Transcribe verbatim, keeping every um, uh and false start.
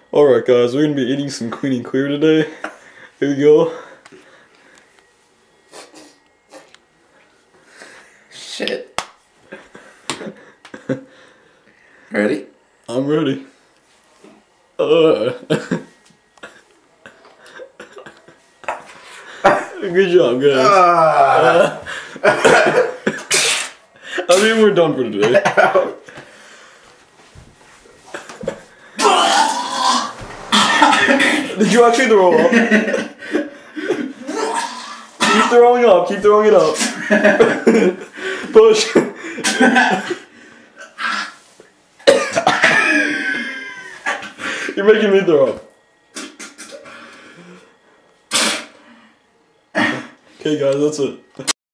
Alright guys, we're gonna be eating some Clean and Clear today. Here we go. Shit. Ready? I'm ready. Uh. Good job, guys. Uh. I mean, we're done for today. Did you actually throw up? Keep throwing up, keep throwing it up. Push. You're making me throw up. Okay guys, that's it.